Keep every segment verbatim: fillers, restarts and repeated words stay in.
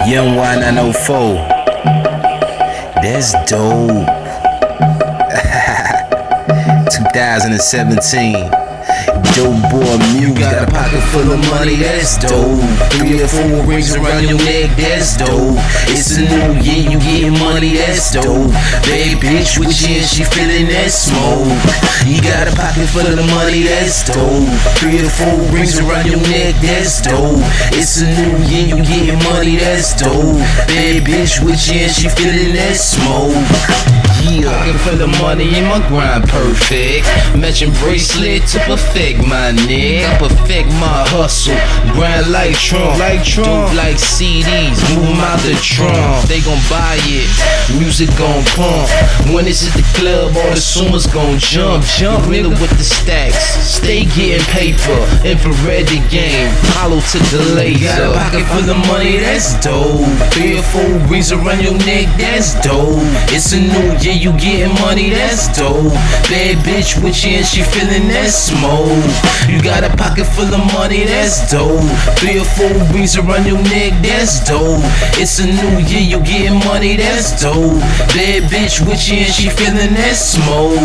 Young Y nine oh four. That's dope. twenty seventeen. Dope boy music. Got a pocket full of money, that's dope. Three or four rings around your neck, that's dope. It's a new year, you getting money, that's dope. Bad bitch with you and she feeling that smoke. You got a pocket full of money, that's dope. Three or four rings around your neck, that's dope. It's a new year, you getting money, that's dope. Bad bitch with you and she feeling that smoke. Yeah, pocket full of money in my grind perfect. Matching bracelet to perfect my neck. I perfect my hustle. Grind like Trump, like Trump. Dope like C Ds, move 'em out the trunk. They gon' buy it, music gon' pump. When it's at the club, all the summers gon' jump. Jump, nigga with the stacks. Stay getting paper, infrared the game. Hollow to the laser. Got a pocket full of money, that's dope. Three or four rings around your neck, that's dope. It's a new year, you getting money, that's dope. Bad bitch with you and she feeling that smoke. You got a pocket full of money, that's dope. Three or four rings around your neck, that's dope. It's a new year, you getting money, that's dope. Bad bitch with you and she feeling that smoke.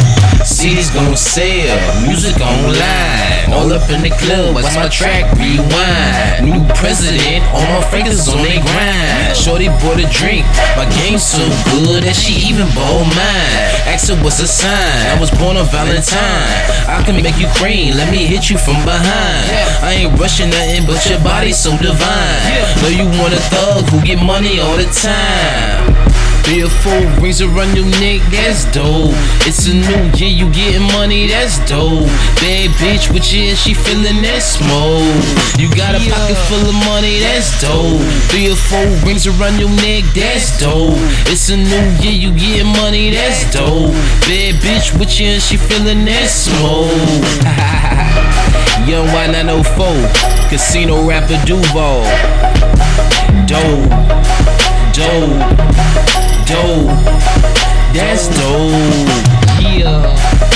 C Ds gon' sell, music online. All up in the club, watch my track rewind. New president, all my fingers on they grind. Shorty bought a drink, my game so good that she even bought mine. Asked her what's a sign, I was born on Valentine. I can make you cream, let me hit you from behind. I ain't rushing nothing but your body so divine. Know you want a thug who get money all the time. Three or four rings around your neck, that's dope. It's a new year, you getting money, that's dope. Bad bitch with you and she feeling that smoke. You got a pocket full of money, that's dope. Three or four rings around your neck, that's dope. It's a new year, you getting money, that's dope. Bad bitch with you and she feeling that smoke. Young Y nine oh four, casino rapper Duval. Dope, dope. Dope, that's dope, yeah.